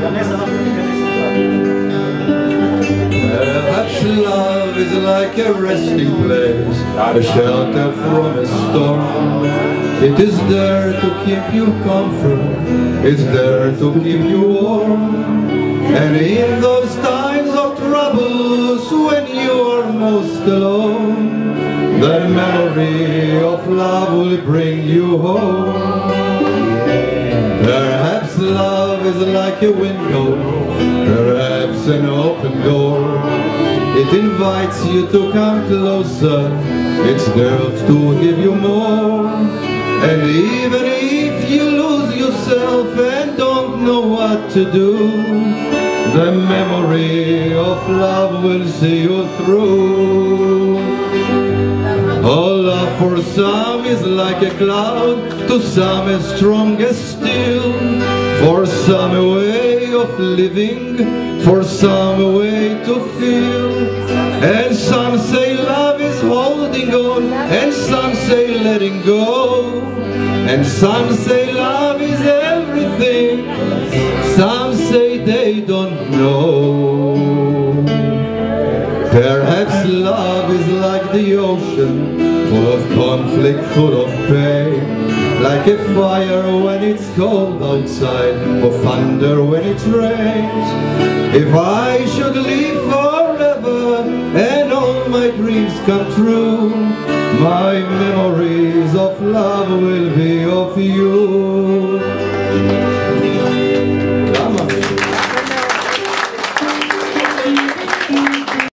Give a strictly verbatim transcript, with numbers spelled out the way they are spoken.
Perhaps love is like a resting place, a shelter from a storm. It is there to keep you comfort, it's there to keep you warm. And in those times of troubles when you are most alone, the memory of love will bring you home. Perhaps love is like a window, perhaps an open door. It invites you to come closer, it's there to give you more. And even if you lose yourself and don't know what to do, the memory of love will see you through. Oh, love for some is like a cloud, to some is stronger still. For some a way of living, for some a way to feel. And some say love is holding on, and some say letting go. And some say love is everything, some say they don't know. Perhaps love is like the ocean, full of conflict, full of pain. Like a fire when it's cold outside, or thunder when it rains. If I should live forever and all my dreams come true, my memories of love will be of you.